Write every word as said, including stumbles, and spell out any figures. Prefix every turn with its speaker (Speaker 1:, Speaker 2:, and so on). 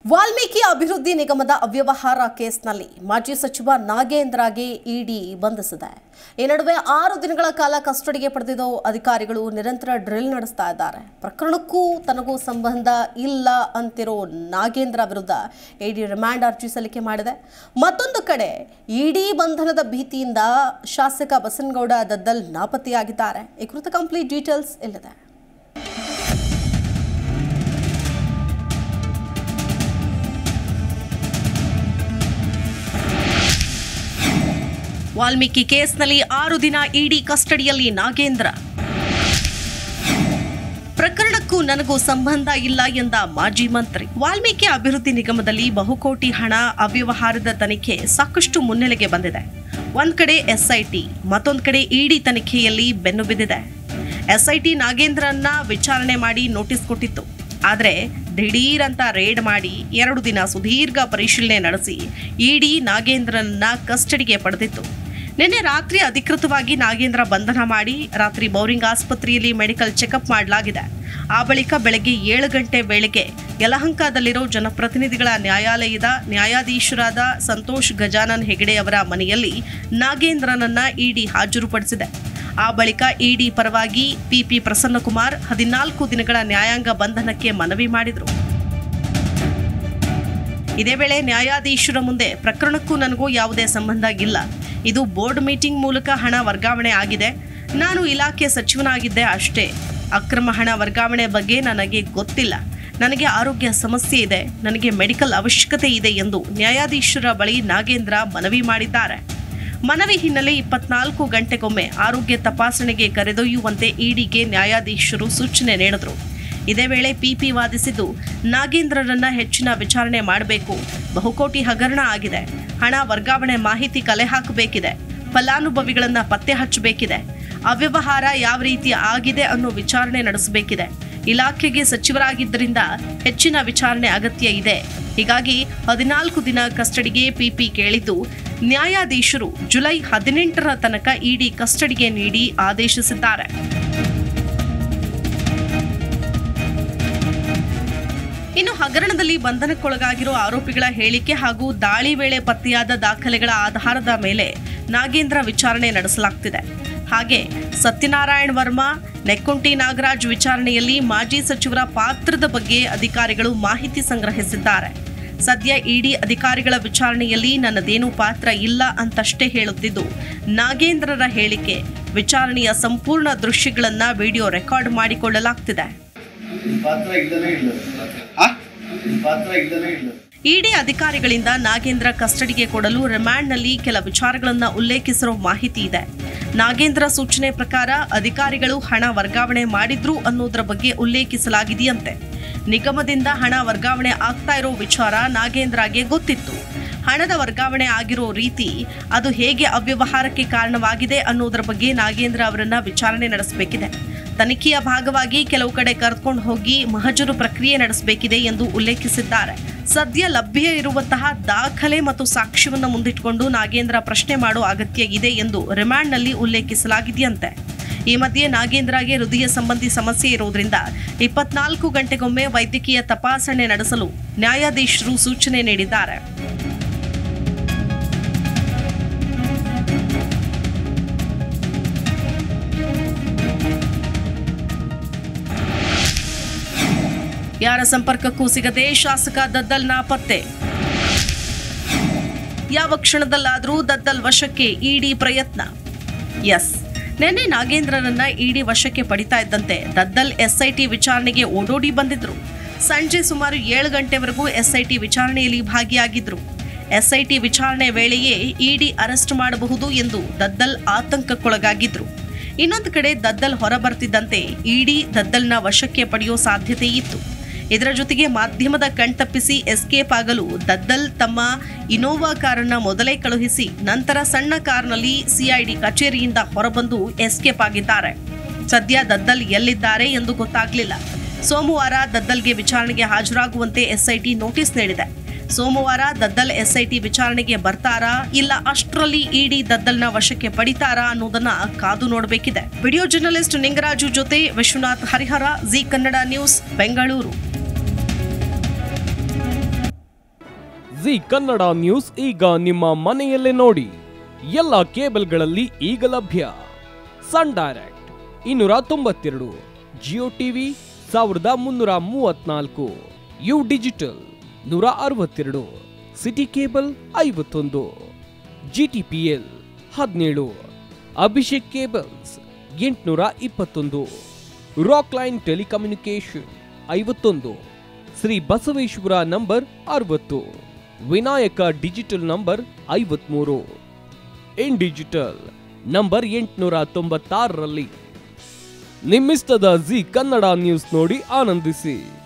Speaker 1: ವಾಲ್ಮೀಕಿ ಅಭಿವೃದ್ಧಿ ನಿಗಮದ ಅವ್ಯವಹಾರ ಕೇಸ್ನಲ್ಲಿ ಮಾಜಿ ಸಚಿವ ನಾಗೇಂದ್ರಗೆ ಇಡಿ ಬಂಧಿಸಿದೆ. ಈ ನಡುವೆ ಆರು ದಿನಗಳ ಕಾಲ ಕಸ್ಟಡಿಗೆ ಪಡೆದಿದ್ದ ಅಧಿಕಾರಿಗಳು ನಿರಂತರ ಡ್ರಿಲ್ ನಡೆಸ್ತಾ ಇದ್ದಾರೆ. ಪ್ರಕರಣಕ್ಕೂ ತನಗೂ ಸಂಬಂಧ ಇಲ್ಲ ಅಂತಿರೋ ನಾಗೇಂದ್ರ ವಿರುದ್ಧ ಇಡಿ ರಿಮಾಂಡ್ ಅರ್ಜಿ ಸಲ್ಲಿಕೆ ಮಾಡಿದೆ. ಮತ್ತೊಂದು ಕಡೆ ಇಡಿ ಬಂಧನದ ಭೀತಿಯಿಂದ ಶಾಸಕ ಬಸನಗೌಡ ದದ್ದಲ್ ನಾಪತ್ತೆಯಾಗಿದ್ದಾರೆ. ಈ ಕುರಿತ ಕಂಪ್ಲೀಟ್ ಡೀಟೇಲ್ಸ್ ಇಲ್ಲಿದೆ. ವಾಲ್ಮೀಕಿ ಕೇಸ್ನಲ್ಲಿ ಆರು ದಿನ ಇಡಿ ಕಸ್ಟಡಿಯಲ್ಲಿ ನಾಗೇಂದ್ರ. ಪ್ರಕರಣಕ್ಕೂ ನನಗೂ ಸಂಬಂಧ ಇಲ್ಲ ಎಂದ ಮಾಜಿ ಮಂತ್ರಿ. ವಾಲ್ಮೀಕಿ ಅಭಿವೃದ್ಧಿ ನಿಗಮದಲ್ಲಿ ಬಹುಕೋಟಿ ಹಣ ಅವ್ಯವಹಾರದ ತನಿಖೆ ಸಾಕಷ್ಟು ಮುನ್ನೆಲೆಗೆ ಬಂದಿದೆ. ಒಂದ್ ಕಡೆ ಎಸ್ಐಟಿ, ಮತ್ತೊಂದು ಕಡೆ ಇಡಿ ತನಿಖೆಯಲ್ಲಿ ಬೆನ್ನು ಬಿದ್ದಿದೆ. ಎಸ್ಐಟಿ ನಾಗೇಂದ್ರನ್ನ ವಿಚಾರಣೆ ಮಾಡಿ ನೋಟಿಸ್ ಕೊಟ್ಟಿತ್ತು. ಆದರೆ ದಿಢೀರ್ ಅಂತ ರೇಡ್ ಮಾಡಿ ಎರಡು ದಿನ ಸುದೀರ್ಘ ಪರಿಶೀಲನೆ ನಡೆಸಿ ಇಡಿ ನಾಗೇಂದ್ರನ್ನ ಕಸ್ಟಡಿಗೆ ಪಡೆದಿತ್ತು. ನಿನ್ನೆ ರಾತ್ರಿ ಅಧಿಕೃತವಾಗಿ ನಾಗೇಂದ್ರ ಬಂಧನ ಮಾಡಿ ರಾತ್ರಿ ಬೌರಿಂಗ್ ಆಸ್ಪತ್ರೆಯಲ್ಲಿ ಮೆಡಿಕಲ್ ಚೆಕಪ್ ಮಾಡಲಾಗಿದೆ. ಆ ಬಳಿಕ ಬೆಳಗ್ಗೆ ಏಳು ಗಂಟೆ ವೇಳೆಗೆ ಯಲಹಂಕದಲ್ಲಿರೋ ಜನಪ್ರತಿನಿಧಿಗಳ ನ್ಯಾಯಾಲಯದ ನ್ಯಾಯಾಧೀಶರಾದ ಸಂತೋಷ್ ಗಜಾನನ್ ಹೆಗಡೆ ಅವರ ಮನೆಯಲ್ಲಿ ನಾಗೇಂದ್ರನನ್ನ ಇಡಿ ಹಾಜರುಪಡಿಸಿದೆ. ಆ ಬಳಿಕ ಇಡಿ ಪರವಾಗಿ ಪಿಪಿ ಪ್ರಸನ್ನಕುಮಾರ್ ಹದಿನಾಲ್ಕು ದಿನಗಳ ನ್ಯಾಯಾಂಗ ಬಂಧನಕ್ಕೆ ಮನವಿ ಮಾಡಿದರು. ಇದೇ ವೇಳೆ ನ್ಯಾಯಾಧೀಶರ ಮುಂದೆ ಪ್ರಕರಣಕ್ಕೂ ನನಗೂ ಯಾವುದೇ ಸಂಬಂಧ ಇಲ್ಲ, ಇದು ಬೋರ್ಡ್ ಮೀಟಿಂಗ್ ಮೂಲಕ ಹಣ ವರ್ಗಾವಣೆ ಆಗಿದೆ, ನಾನು ಇಲಾಖೆ ಸಚಿವನಾಗಿದ್ದೆ ಅಷ್ಟೇ, ಅಕ್ರಮ ಹಣ ವರ್ಗಾವಣೆ ಬಗ್ಗೆ ನನಗೆ ಗೊತ್ತಿಲ್ಲ, ನನಗೆ ಆರೋಗ್ಯ ಸಮಸ್ಯೆ ಇದೆ, ನನಗೆ ಮೆಡಿಕಲ್ ಅವಶ್ಯಕತೆ ಇದೆ ಎಂದು ನ್ಯಾಯಾಧೀಶರ ಬಳಿ ನಾಗೇಂದ್ರ ಮನವಿ ಮಾಡಿದ್ದಾರೆ. ಮನವಿ ಹಿನ್ನೆಲೆ ಇಪ್ಪತ್ನಾಲ್ಕು ಗಂಟೆಗೊಮ್ಮೆ ಆರೋಗ್ಯ ತಪಾಸಣೆಗೆ ಕರೆದೊಯ್ಯುವಂತೆ ಇಡಿಗೆ ನ್ಯಾಯಾಧೀಶರು ಸೂಚನೆ ನೀಡಿದರು. ಇದೇ ವೇಳೆ ಪಿಪಿ ವಾದಿಸಿದ್ದು, ನಾಗೇಂದ್ರರನ್ನ ಹೆಚ್ಚಿನ ವಿಚಾರಣೆ ಮಾಡಬೇಕು, ಬಹುಕೋಟಿ ಹಗರಣ ಆಗಿದೆ, ಹಣ ವರ್ಗಾವಣೆ ಮಾಹಿತಿ ಕಲೆ ಹಾಕಬೇಕಿದೆ, ಫಲಾನುಭವಿಗಳನ್ನ ಪತ್ತೆ ಹಚ್ಚಬೇಕಿದೆ, ಅವ್ಯವಹಾರ ಯಾವ ರೀತಿ ಆಗಿದೆ ಅನ್ನೋ ವಿಚಾರಣೆ ನಡೆಸಬೇಕಿದೆ, ಇಲಾಖೆಗೆ ಸಚಿವರಾಗಿದ್ದರಿಂದ ಹೆಚ್ಚಿನ ವಿಚಾರಣೆ ಅಗತ್ಯ ಇದೆ. ಹೀಗಾಗಿ ಹದಿನಾಲ್ಕು ದಿನ ಕಸ್ಟಡಿಗೆ ಪಿಪಿ ಕೇಳಿದ್ದು, ನ್ಯಾಯಾಧೀಶರು ಜುಲೈ ಹದಿನೆಂಟರ ತನಕ ಇಡಿ ಕಸ್ಟಡಿಗೆ ನೀಡಿ ಆದೇಶಿಸಿದ್ದಾರೆ. ಇನ್ನು ಹಗರಣದಲ್ಲಿ ಬಂಧನಕ್ಕೊಳಗಾಗಿರೋ ಆರೋಪಿಗಳ ಹೇಳಿಕೆ ಹಾಗೂ ದಾಳಿ ವೇಳೆ ಪತ್ತೆಯಾದ ದಾಖಲೆಗಳ ಆಧಾರದ ಮೇಲೆ ನಾಗೇಂದ್ರ ವಿಚಾರಣೆ ನಡೆಸಲಾಗುತ್ತಿದೆ. ಹಾಗೆ ಸತ್ಯನಾರಾಯಣ ವರ್ಮಾ, ನೆಕ್ಕುಂಟಿ ನಾಗರಾಜ್ ವಿಚಾರಣೆಯಲ್ಲಿ ಮಾಜಿ ಸಚಿವರ ಪಾತ್ರದ ಬಗ್ಗೆ ಅಧಿಕಾರಿಗಳು ಮಾಹಿತಿ ಸಂಗ್ರಹಿಸಿದ್ದಾರೆ. ಸದ್ಯ ಇಡಿ ಅಧಿಕಾರಿಗಳ ವಿಚಾರಣೆಯಲ್ಲಿ ನನ್ನದೇನೂ ಪಾತ್ರ ಇಲ್ಲ ಅಂತಷ್ಟೇ ಹೇಳುತ್ತಿದ್ದು, ನಾಗೇಂದ್ರರ ಹೇಳಿಕೆ, ವಿಚಾರಣೆಯ ಸಂಪೂರ್ಣ ದೃಶ್ಯಗಳನ್ನ ವಿಡಿಯೋ ರೆಕಾರ್ಡ್ ಮಾಡಿಕೊಳ್ಳಲಾಗ್ತಿದೆ. ಇಡಿ ಅಧಿಕಾರಿಗಳಿಂದ ನಾಗೇಂದ್ರ ಕಸ್ಟಡಿಗೆ ಕೊಡಲು ರಿಮಾಂಡ್ನಲ್ಲಿ ಕೆಲ ವಿಚಾರಗಳನ್ನು ಉಲ್ಲೇಖಿಸಿರೋ ಮಾಹಿತಿ ಇದೆ. ನಾಗೇಂದ್ರ ಸೂಚನೆ ಪ್ರಕಾರ ಅಧಿಕಾರಿಗಳು ಹಣ ವರ್ಗಾವಣೆ ಮಾಡಿದ್ರು ಅನ್ನೋದರ ಬಗ್ಗೆ ಉಲ್ಲೇಖಿಸಲಾಗಿದೆಯಂತೆ. ನಿಗಮದಿಂದ ಹಣ ವರ್ಗಾವಣೆ ಆಗ್ತಾ ಇರೋ ವಿಚಾರ ನಾಗೇಂದ್ರಗೆ ಗೊತ್ತಿತ್ತು. ಹಣದ ವರ್ಗಾವಣೆ ಆಗಿರೋ ರೀತಿ, ಅದು ಹೇಗೆ ಅವ್ಯವಹಾರಕ್ಕೆ ಕಾರಣವಾಗಿದೆ ಅನ್ನೋದರ ಬಗ್ಗೆ ನಾಗೇಂದ್ರ ಅವರನ್ನ ವಿಚಾರಣೆ ನಡೆಸಬೇಕಿದೆ. ತನಿಖೆಯ ಭಾಗವಾಗಿ ಕೆಲವು ಕಡೆ ಕರೆದುಕೊಂಡು ಹೋಗಿ ಮಹಜರು ಪ್ರಕ್ರಿಯೆ ನಡೆಸಬೇಕಿದೆ ಎಂದು ಉಲ್ಲೇಖಿಸಿದ್ದಾರೆ. ಸದ್ಯ ಲಭ್ಯ ಇರುವಂತಹ ದಾಖಲೆ ಮತ್ತು ಸಾಕ್ಷ್ಯವನ್ನು ಮುಂದಿಟ್ಟುಕೊಂಡು ನಾಗೇಂದ್ರ ಪ್ರಶ್ನೆ ಮಾಡೋ ಅಗತ್ಯ ಇದೆ ಎಂದು ರಿಮಾಂಡ್ನಲ್ಲಿ ಉಲ್ಲೇಖಿಸಲಾಗಿದೆಯಂತೆ. ಈ ಮಧ್ಯೆ ನಾಗೇಂದ್ರಗೆ ಹೃದಯ ಸಂಬಂಧಿ ಸಮಸ್ಯೆ ಇರೋದ್ರಿಂದ ಇಪ್ಪತ್ನಾಲ್ಕು ಗಂಟೆಗೊಮ್ಮೆ ವೈದ್ಯಕೀಯ ತಪಾಸಣೆ ನಡೆಸಲು ನ್ಯಾಯಾಧೀಶರು ಸೂಚನೆ ನೀಡಿದ್ದಾರೆ. ಯಾರ ಸಂಪರ್ಕಕ್ಕೂ ಸಿಗದೆ ಶಾಸಕ ದದ್ದಲ್ ನಾಪತ್ತೆ. ಯಾವ ಕ್ಷಣದಲ್ಲಾದರೂ ದದ್ದಲ್ ವಶಕ್ಕೆ ಇಡಿ ಪ್ರಯತ್ನ. ಎಸ್, ನಿನ್ನೆ ನಾಗೇಂದ್ರರನ್ನ ಇಡಿ ವಶಕ್ಕೆ ಪಡಿತಾ ಇದ್ದಂತೆ ದದ್ದಲ್ ಎಸ್ಐಟಿ ವಿಚಾರಣೆಗೆ ಓಡೋಡಿ ಬಂದಿದ್ರು. ಸಂಜೆ ಸುಮಾರು ಏಳು ಗಂಟೆವರೆಗೂ ಎಸ್ಐಟಿ ವಿಚಾರಣೆಯಲ್ಲಿ ಭಾಗಿಯಾಗಿದ್ರು. ಎಸ್ಐಟಿ ವಿಚಾರಣೆ ವೇಳೆಯೇ ಇಡಿ ಅರೆಸ್ಟ್ ಮಾಡಬಹುದು ಎಂದು ದದ್ದಲ್ ಆತಂಕಕ್ಕೊಳಗಾಗಿದ್ರು. ಇನ್ನೊಂದು ಕಡೆ ದದ್ದಲ್ ಹೊರಬರ್ತಿದ್ದಂತೆ ಇಡಿ ದದ್ದಲ್ನ ವಶಕ್ಕೆ ಪಡೆಯೋ ಸಾಧ್ಯತೆ ಇತ್ತು. ಇದರ ಜೊತೆಗೆ ಮಾಧ್ಯಮದ ಕಣ್ತಪ್ಪಿಸಿ ಎಸ್ಕೇಪ್ ಆಗಲು ದದ್ದಲ್ ತಮ್ಮ ಇನೋವಾ ಕಾರನ್ನ ಮೊದಲೇ ಕಳುಹಿಸಿ ನಂತರ ಸಣ್ಣ ಕಾರ್ನಲ್ಲಿ ಸಿಐಡಿ ಕಚೇರಿಯಿಂದ ಹೊರಬಂದು ಎಸ್ಕೇಪ್ ಆಗಿದ್ದಾರೆ. ಸದ್ಯ ದದ್ದಲ್ ಎಲ್ಲಿದ್ದಾರೆ ಎಂದು ಗೊತ್ತಾಗಲಿಲ್ಲ. ಸೋಮವಾರ ದದ್ದಲ್ಗೆ ವಿಚಾರಣೆಗೆ ಹಾಜರಾಗುವಂತೆ ಎಸ್ಐಟಿ ನೋಟಿಸ್ ನೀಡಿದೆ. ಸೋಮವಾರ ದದ್ದಲ್ ಎಸ್ಐಟಿ ವಿಚಾರಣೆಗೆ ಬರ್ತಾರಾ, ಇಲ್ಲ ಅಷ್ಟರಲ್ಲಿ ಇಡಿ ದದ್ದಲ್ನ ವಶಕ್ಕೆ ಪಡಿತಾರಾ ಅನ್ನೋದನ್ನ ಕಾದು ನೋಡಬೇಕಿದೆ. ವಿಡಿಯೋ ಜರ್ನಲಿಸ್ಟ್ ನಿಂಗರಾಜು ಜೊತೆ ವಿಶ್ವನಾಥ್ ಹರಿಹರ, ಜಿ ಕನ್ನಡ ನ್ಯೂಸ್, ಬೆಂಗಳೂರು.
Speaker 2: ಜಿ ಕನ್ನಡ ನ್ಯೂಸ್ ಈಗ ನಿಮ್ಮ ಮನೆಯಲ್ಲೇ ನೋಡಿ. ಎಲ್ಲ ಕೇಬಲ್ಗಳಲ್ಲಿ ಈಗ ಲಭ್ಯ. ಸನ್ ಡೈರೆಕ್ಟ್ ಇನ್ನೂರ ತೊಂಬತ್ತೆರಡು, ಜಿಯೋ ಟಿವಿ ಸಾವಿರದ ಮುನ್ನೂರ ಮೂವತ್ನಾಲ್ಕು, ಯು ಡಿಜಿಟಲ್ ನೂರ ಅರವತ್ತೆರಡು, ಸಿಟಿ ಕೇಬಲ್ ಐವತ್ತೊಂದು, ಜಿಟಿಪಿಎಲ್ ಹದಿನೇಳು, ಅಭಿಷೇಕ್ ಕೇಬಲ್ಸ್ ಎಂಟುನೂರ ಇಪ್ಪತ್ತೊಂದು, ರಾಕ್ ಲೈನ್ ಟೆಲಿಕಮ್ಯುನಿಕೇಶನ್ ಐವತ್ತೊಂದು, ಶ್ರೀ ಬಸವೇಶ್ವರ ನಂಬರ್ ಅರವತ್ತು, ವಿನಾಯಕ ಡಿಜಿಟಲ್ ನಂಬರ್ ಐವತ್ಮೂರು, ಇನ್ ಡಿಜಿಟಲ್ ನಂಬರ್ ಎಂಟುನೂರ ತೊಂಬತ್ತಾರರಲ್ಲಿ. ನಿಮ್ಮಿಸ್ತದ ಜಿ ಕನ್ನಡ ನ್ಯೂಸ್ ನೋಡಿ ಆನಂದಿಸಿ.